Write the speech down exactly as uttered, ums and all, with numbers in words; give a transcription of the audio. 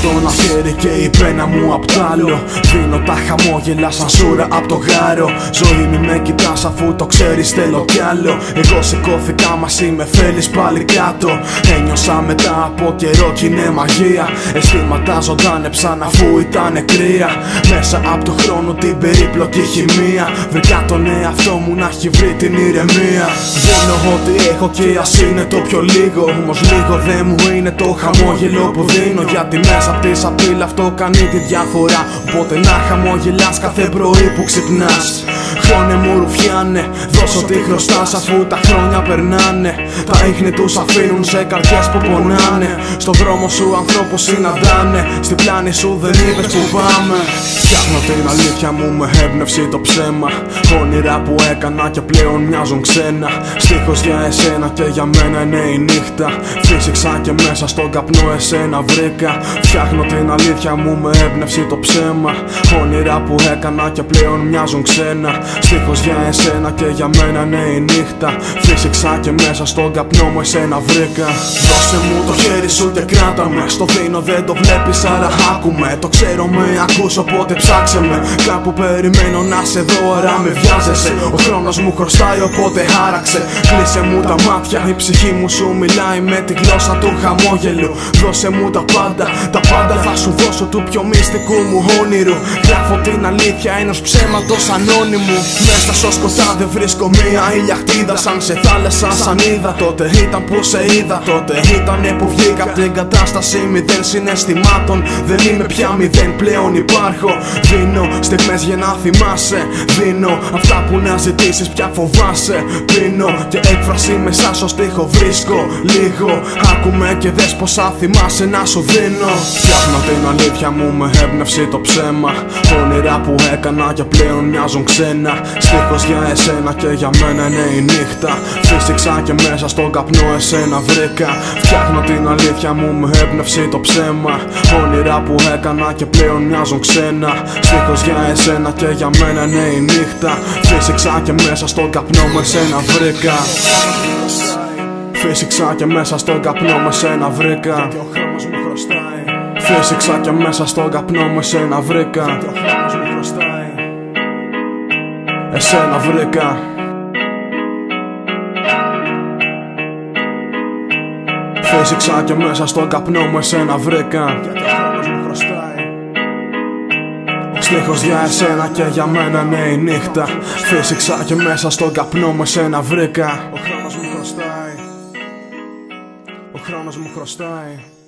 στο ένα χέρι και η πένα μου απ' τ' άλλο. Δίνω τα χαμόγελα σαν σούρα απ' το γάρο. Ζωή μη με κοιτάς αφού το ξέρεις, θέλω κι άλλο. Εγώ σηκώθηκα μαζί με θέλεις πάλι κάτω. Ένιωσα μετά από καιρό κι είναι μαγεία. Αισθήματα ζωντάνεψαν αφού ήταν κρύα. Μέσα απ' το χρόνο την περίπλοκη χημεία. Βρήκα τον εαυτό μου να έχει βρει την ηρεμία. Δίνω ό,τι έχω και ας είναι το πιο λίγο. Όμως λίγο δεν μου είναι το χαμόγελο που δίνω. Γιατί μέσα απ' τη σαπίλα αυτό κάνει τη διαφορά. Οπότε να χαμογελάς κάθε πρωί που ξυπνάς. Χρόνε μου ρουφιάνε, δώσ' ό,τι χρωστάς αφού τα χρόνια περνάνε. Τα ίχνη τους αφήνουν σε καρδιές που πονάνε. Στο δρόμο σου ανθρώπους συναντάνε. Στην πλάνη σου δεν είπες που πάμε. Φτιάχνω την αλήθεια μου με έμπνευση το ψέμα. Όνειρα που έκανα και πλέον μοιάζουν ξένα. Στίχος για εσένα και για μένα είναι η νύχτα. Φύσηξα και μέσα στον καπνό εσένα βρήκα. Φτιάχνω την αλήθεια μου με έμπνευση το ψέμα. Όνειρα που έκανα και πλέον μοιάζουν ξένα. Στίχος για εσένα και για μένα είναι η νύχτα. Φύσηξα και μέσα στον καπνό μου εσένα βρήκα. Δώσε μου το χέρι σου και κράτα με. Στο δίνω δεν το βλέπεις άρα άκουμε. Το ξέρω με ακούς οπότε ψάξε με. Κάπου περιμένω να σε δω άρα με βιάζεσαι. Ο χρόνος μου χρωστάει οπότε άραξε. Κλείσε μου τα μάτια, η ψυχή μου σου μιλάει με τη γλώσσα του χαμόγελου. Δώσε μου τα πάντα, τα πάντα θα σου δώσω του πιο μυστικού μου όνειρου. Γράφω την αλήθεια ενός ψέματος ανώνυμου. Μέσα στο σκοτάδι βρίσκω μία ηλιακτίδα. Σαν σε θάλασσα σαν είδα. Τότε ήταν που σε είδα. Τότε ήτανε που βγήκα απ' την κατάσταση μηδέν συναισθημάτων. Δεν είμαι πια μηδέν, πλέον υπάρχω. Δίνω στιγμές για να θυμάσαι. Δίνω αυτά που να ζητήσεις πια φοβάσαι. Πίνω και έκφραση μέσα στο στίχο βρίσκω. Λίγο άκουμε και δες πόσα θυμάσαι να σου δίνω. Φτιάχνω την αλήθεια μου με έμπνευση το ψέμα. Όνειρα που έκανα και πλέον μοιάζουν ξένα. Στίχος για εσένα και για μένα είναι η νύχτα. Φύσηξα και μέσα στον καπνό εσένα βρήκα. Φτιάχνω την αλήθεια μου με έμπνευση το ψέμα. Όνειρα που έκανα και πλέον μοιάζουν ξένα. Στίχος για εσένα και για μένα είναι η νύχτα. Φύσηξα και μέσα στον καπνό μου εσένα βρήκα. Φύσηξα και μέσα στον καπνό μου εσένα βρήκα. Φύσηξα και μέσα στον καπνό μου εσένα βρήκα. Εσένα βρήκα. Φύσηξα και μέσα στον καπνό μου εσένα βρήκα. Στίχος για εσένα και για μένα είναι η νύχτα. Φύσηξα και μέσα στον καπνό μου εσένα βρήκα. Ο χρόνος μου χρωστάει. Ο χρόνος μου χρωστάει.